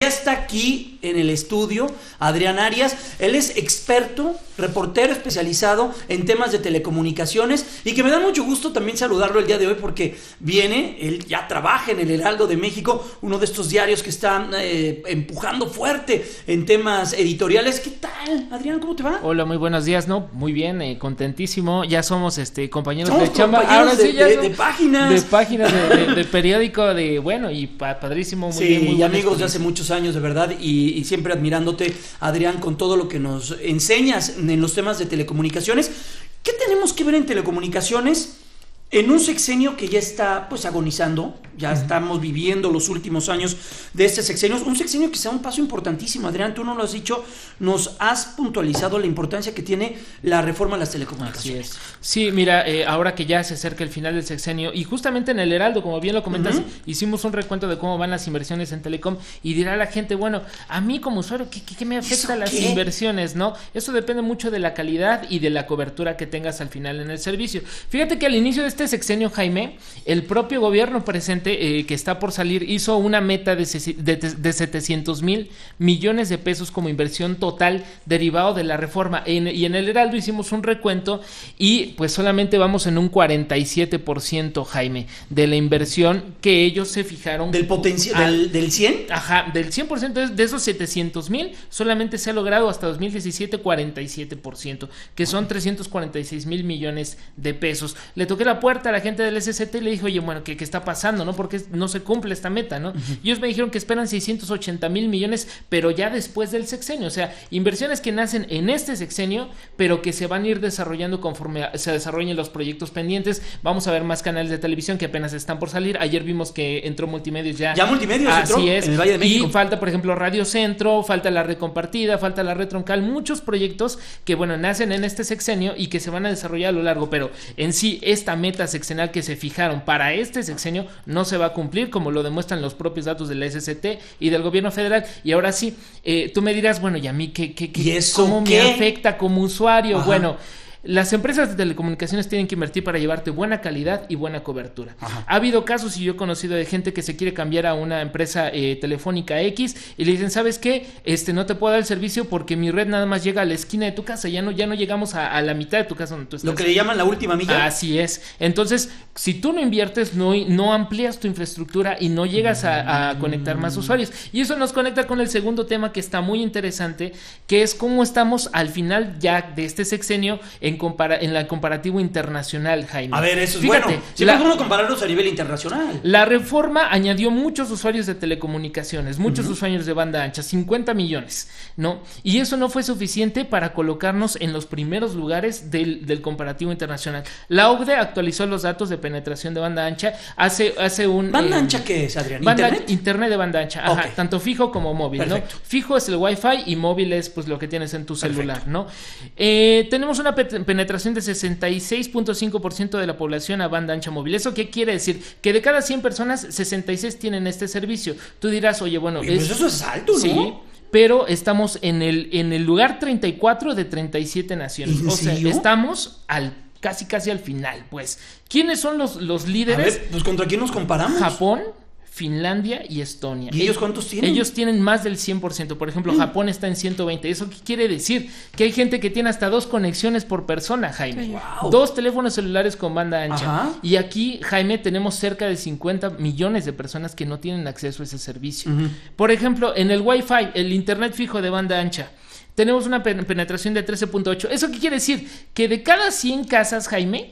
ya está aquí en el estudio Adrián Arias. Él es experto, reportero especializado en temas de telecomunicaciones y que me da mucho gusto también saludarlo el día de hoy porque él ya trabaja en el Heraldo de México, uno de estos diarios que están empujando fuerte en temas editoriales. ¿Qué tal, Adrián? ¿Cómo te va? Hola, muy buenos días, ¿no? Muy bien, contentísimo. Ya somos compañeros somos de chamba. Ahora sí, de páginas. De páginas, de periódico, padrísimo, muy bien, muy y amigos de hace muchos años, de verdad, y siempre admirándote, Adrián, con todo lo que nos enseñas en los temas de telecomunicaciones. ¿Qué tenemos que ver en telecomunicaciones en un sexenio que ya está pues agonizando? Ya estamos viviendo los últimos años de este sexenio, un sexenio que sea un paso importantísimo. Adrián, tú nos lo has dicho, nos has puntualizado la importancia que tiene la reforma a las telecomunicaciones. Así es. Sí, mira, ahora que ya se acerca el final del sexenio y justamente en el Heraldo, como bien lo comentas, hicimos un recuento de cómo van las inversiones en Telecom y dirá la gente, bueno, a mí como usuario, ¿qué me afecta las inversiones, no? Eso depende mucho de la calidad y de la cobertura que tengas al final en el servicio. Fíjate que al inicio de este sexenio, Jaime, el propio gobierno presente que está por salir hizo una meta de 700,000 millones de pesos como inversión total derivado de la reforma y en el Heraldo hicimos un recuento y pues solamente vamos en un 47%, Jaime, de la inversión que ellos se fijaron. ¿Del potencial? ¿Del 100? Ajá, del 100% de esos 700,000 solamente se ha logrado hasta 2017 47%, que son 346,000 millones de pesos. Le toqué la puerta a la gente del SCT y le dije, oye, bueno, ¿qué está pasando, no? Porque no se cumple esta meta, ¿no? Y ellos me dijeron que esperan 680,000 millones, pero ya después del sexenio, o sea, inversiones que nacen en este sexenio, pero que se van a ir desarrollando conforme se desarrollen los proyectos pendientes. Vamos a ver más canales de televisión que apenas están por salir. Ayer vimos que entró Multimedios ya. Ya Multimedios entró en el Valle de México. Y falta, por ejemplo, Radio Centro, falta la red compartida, falta la red troncal, muchos proyectos que, bueno, nacen en este sexenio y que se van a desarrollar a lo largo, pero en sí, esta meta sexenal que se fijaron para este sexenio no se va a cumplir, como lo demuestran los propios datos de la SCT y del gobierno federal. Y ahora sí, tú me dirás, bueno, ¿y a mí cómo me afecta como usuario? Ajá. Bueno, las empresas de telecomunicaciones tienen que invertir para llevarte buena calidad y buena cobertura. Ajá. Ha habido casos y yo he conocido de gente que se quiere cambiar a una empresa telefónica X y le dicen, ¿sabes qué? No te puedo dar el servicio porque mi red nada más llega a la esquina de tu casa, ya no llegamos a la mitad de tu casa donde tú estás. Lo que le llaman la última milla. Así es. Entonces, si tú no inviertes, no amplías tu infraestructura y no llegas a conectar más usuarios. Y eso nos conecta con el segundo tema que está muy interesante, que es cómo estamos al final ya de este sexenio en la comparativo internacional, Jaime. A ver, eso es bueno. Siempre es bueno compararlos a nivel internacional. La reforma añadió muchos usuarios de telecomunicaciones, muchos usuarios de banda ancha, 50 millones, ¿no? Y eso no fue suficiente para colocarnos en los primeros lugares del comparativo internacional. La OCDE actualizó los datos de penetración de banda ancha hace un... ¿Banda ancha qué es, Adrián? Internet de banda ancha, ajá, okay. Tanto fijo como móvil. Perfecto. ¿No? Fijo es el Wi-Fi y móvil es pues lo que tienes en tu celular, ¿no? Tenemos una penetración de 66.5% de la población a banda ancha móvil. ¿Eso qué quiere decir? Que de cada 100 personas, 66 tienen este servicio. Tú dirás, oye, bueno... eso es alto, ¿no? Sí, pero estamos en el lugar 34 de 37 naciones. O sea, estamos casi al final, pues. ¿Quiénes son los líderes? A ver, pues ¿contra quién nos comparamos? Japón, Finlandia y Estonia. ¿Y ellos cuántos tienen? Ellos tienen más del 100%. Por ejemplo, Japón está en 120. ¿Eso qué quiere decir? Que hay gente que tiene hasta 2 conexiones por persona, Jaime. Wow. 2 teléfonos celulares con banda ancha. Ajá. Y aquí, Jaime, tenemos cerca de 50 millones de personas que no tienen acceso a ese servicio. Por ejemplo, en el Wi-Fi, el internet fijo de banda ancha, tenemos una penetración de 13.8. ¿Eso qué quiere decir? Que de cada 100 casas, Jaime,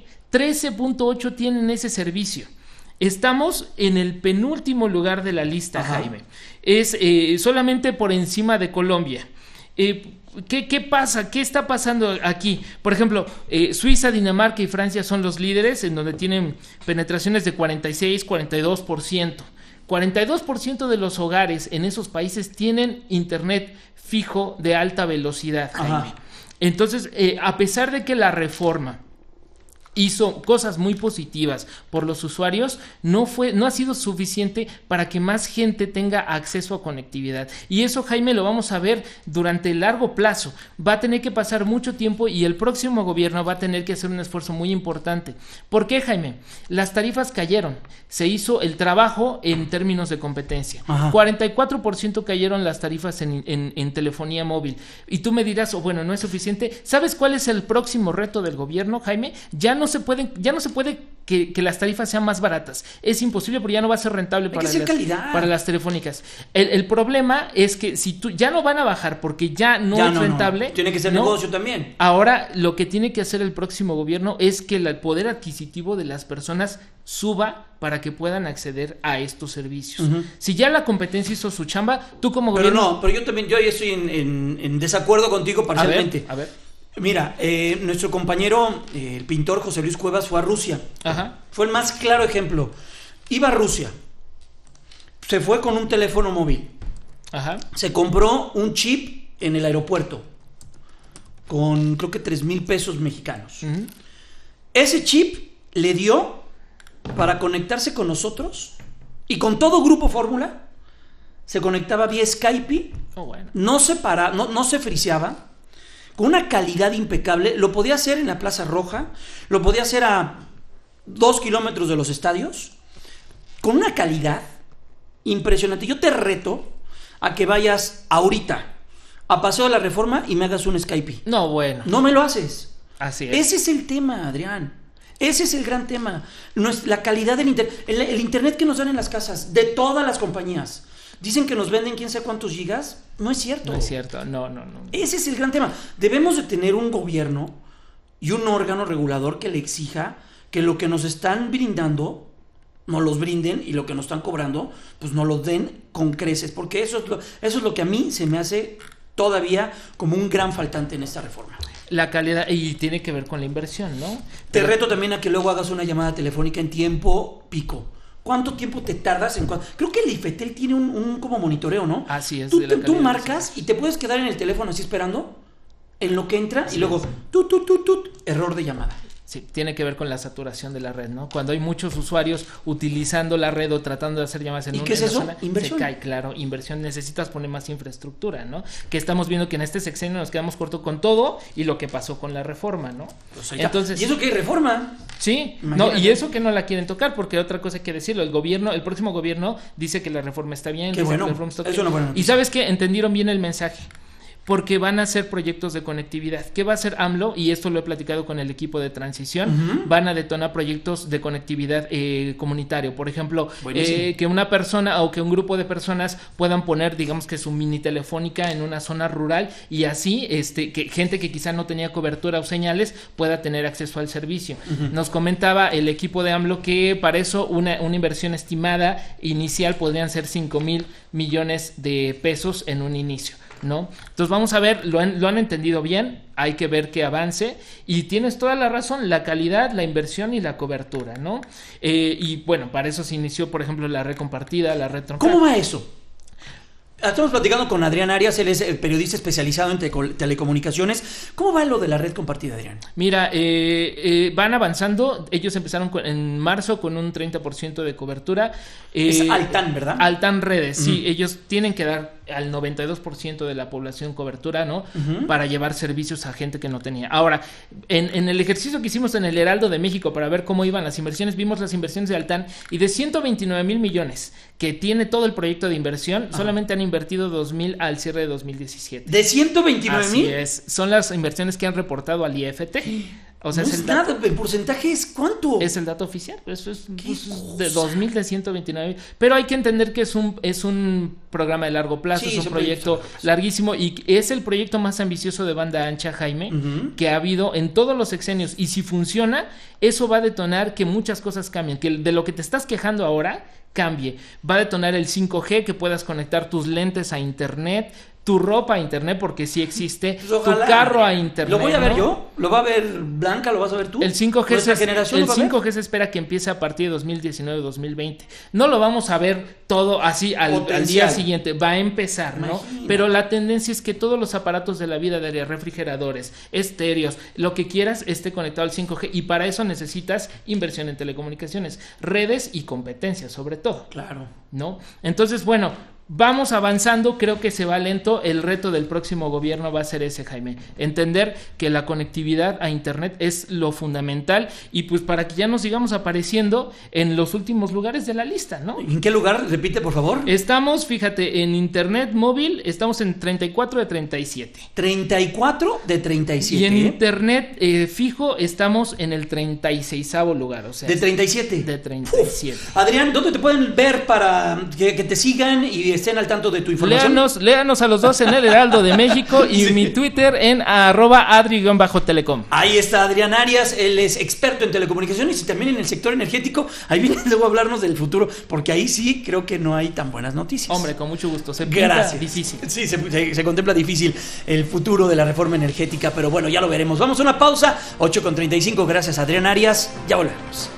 13.8 tienen ese servicio. Estamos en el penúltimo lugar de la lista, ajá, Jaime. Es solamente por encima de Colombia. ¿Qué pasa? ¿Qué está pasando aquí? Por ejemplo, Suiza, Dinamarca y Francia son los líderes, en donde tienen penetraciones de 46, 42%. 42% de los hogares en esos países tienen internet fijo de alta velocidad, Jaime. Ajá. Entonces, a pesar de que la reforma hizo cosas muy positivas por los usuarios, no ha sido suficiente para que más gente tenga acceso a conectividad. Y eso, Jaime, lo vamos a ver durante el largo plazo. Va a tener que pasar mucho tiempo y el próximo gobierno va a tener que hacer un esfuerzo muy importante. ¿Por qué, Jaime? Las tarifas cayeron. Se hizo el trabajo en términos de competencia. Ajá. 44% cayeron las tarifas en telefonía móvil. Y tú me dirás, bueno, no es suficiente. ¿Sabes cuál es el próximo reto del gobierno, Jaime? Ya no se puede que las tarifas sean más baratas. Es imposible porque ya no va a ser rentable para las telefónicas. El problema es que si tú ya no van a bajar porque ya no es rentable. No. Tiene que ser negocio también. Ahora lo que tiene que hacer el próximo gobierno es que el poder adquisitivo de las personas suba para que puedan acceder a estos servicios. Uh-huh. Si ya la competencia hizo su chamba, tú como gobierno... Pero yo estoy en desacuerdo contigo parcialmente. A ver. Mira, nuestro compañero, el pintor José Luis Cuevas, fue a Rusia. Ajá. Fue el más claro ejemplo. Iba a Rusia, se fue con un teléfono móvil. Ajá. Se compró un chip en el aeropuerto con creo que 3,000 pesos mexicanos. Uh-huh. Ese chip le dio para conectarse con nosotros y con todo Grupo Fórmula. Se conectaba vía Skype. Bueno. No se friseaba. Con una calidad impecable. Lo podía hacer en la Plaza Roja. Lo podía hacer a 2 kilómetros de los estadios. Con una calidad impresionante. Yo te reto a que vayas ahorita a Paseo de la Reforma y me hagas un Skype. No, bueno. No me lo haces. Así es. Ese es el tema, Adrián. Ese es el gran tema. La calidad del internet. El internet que nos dan en las casas, de todas las compañías. Dicen que nos venden quién sabe cuántos gigas. No es cierto. No es cierto, no. Ese es el gran tema. Debemos de tener un gobierno y un órgano regulador que le exija que lo que nos están brindando nos los brinden y lo que nos están cobrando pues nos lo den con creces, porque eso es lo que a mí se me hace todavía como un gran faltante en esta reforma. La calidad, y tiene que ver con la inversión, ¿no? Te reto también a que luego hagas una llamada telefónica en tiempo pico. ¿Cuánto tiempo te tardas en Creo que el IFETEL tiene un como monitoreo, ¿no? Así es. Tú marcas y te puedes quedar en el teléfono así esperando en lo que entra. Así y luego error de llamada. Sí, tiene que ver con la saturación de la red, ¿no? Cuando hay muchos usuarios utilizando la red o tratando de hacer llamadas en ¿Y qué es eso? Zona, inversión. Se cae, claro, inversión. Necesitas poner más infraestructura, ¿no? Que estamos viendo que en este sexenio nos quedamos cortos con todo y lo que pasó con la reforma, ¿no? Pues entonces, ¿y eso qué hay reforma? Sí, imagínate. No, y eso que no la quieren tocar, porque otra cosa hay que decirlo, el próximo gobierno dice que la reforma está bien. Qué bueno, es una buena noticia. Y ¿sabes qué? Entendieron bien el mensaje. Porque van a hacer proyectos de conectividad. ¿Qué va a hacer AMLO? Y esto lo he platicado con el equipo de transición. Uh-huh. Van a detonar proyectos de conectividad comunitario. Por ejemplo, que una persona o que un grupo de personas puedan poner, digamos que su mini telefónica en una zona rural y así que gente que quizá no tenía cobertura o señales pueda tener acceso al servicio. Uh-huh. Nos comentaba el equipo de AMLO que para eso una inversión estimada inicial podrían ser 5,000 millones de pesos en un inicio, ¿no? Entonces vamos a ver, lo han entendido bien, hay que ver que avance y tienes toda la razón, la calidad, la inversión y la cobertura, ¿no? Y bueno, para eso se inició, por ejemplo, la red compartida, la red troncal. ¿Cómo va eso? Estamos platicando con Adrián Arias, él es el periodista especializado en telecomunicaciones. ¿Cómo va lo de la red compartida, Adrián? Mira, van avanzando. Ellos empezaron en marzo con un 30% de cobertura. Es Altán, ¿verdad? Altán Redes, sí. Ellos tienen que dar al 92% de la población cobertura, ¿no? Uh-huh. Para llevar servicios a gente que no tenía. Ahora, en el ejercicio que hicimos en el Heraldo de México para ver cómo iban las inversiones, vimos las inversiones de Altán y de 129,000 millones que tiene todo el proyecto de inversión, solamente han invertido 2,000 al cierre de 2017. ¿De 129,000? Así es. Son las inversiones que han reportado al IFT. O sea, no es nada, ¿el porcentaje es cuánto? Es el dato oficial, eso es de 2,000 de 129. Pero hay que entender que es un programa de largo plazo, sí, es un proyecto larguísimo y es el proyecto más ambicioso de banda ancha, Jaime, que ha habido en todos los sexenios. Y si funciona, eso va a detonar que muchas cosas cambien, que de lo que te estás quejando ahora cambie. Va a detonar el 5G, que puedas conectar tus lentes a internet tu ropa a internet, porque sí existe, pues tu carro a internet. ¿Lo voy a ver yo? ¿Lo va a ver Blanca? ¿Lo vas a ver tú? El 5G se espera que empiece a partir de 2019-2020. No lo vamos a ver todo así al día siguiente, va a empezar, ¿no? Pero la tendencia es que todos los aparatos de la vida diaria, refrigeradores, estéreos, lo que quieras, esté conectado al 5G, y para eso necesitas inversión en telecomunicaciones, redes y competencia sobre todo. Claro. ¿No? Entonces, bueno, vamos avanzando, creo que se va lento. El reto del próximo gobierno va a ser ese, Jaime, entender que la conectividad a internet es lo fundamental, y pues para que ya nos sigamos apareciendo en los últimos lugares de la lista, ¿no? ¿En qué lugar? Repite, por favor. Estamos, fíjate, en internet móvil estamos en 34 de 37. 34 de 37. Y en internet fijo estamos en el 36º lugar, o sea, de 37. De 37. Adrián, ¿dónde te pueden ver para que te sigan y estén al tanto de tu información? Léanos a los dos en el Heraldo de México y mi Twitter en @adri_telecom. Ahí está Adrián Arias, él es experto en telecomunicaciones y también en el sector energético. Ahí viene luego a hablarnos del futuro, porque ahí sí creo que no hay tan buenas noticias. Hombre, con mucho gusto. Se pinta difícil. Sí, se contempla difícil el futuro de la reforma energética, pero bueno, ya lo veremos. Vamos a una pausa, 8:35. Gracias, Adrián Arias. Ya volvemos.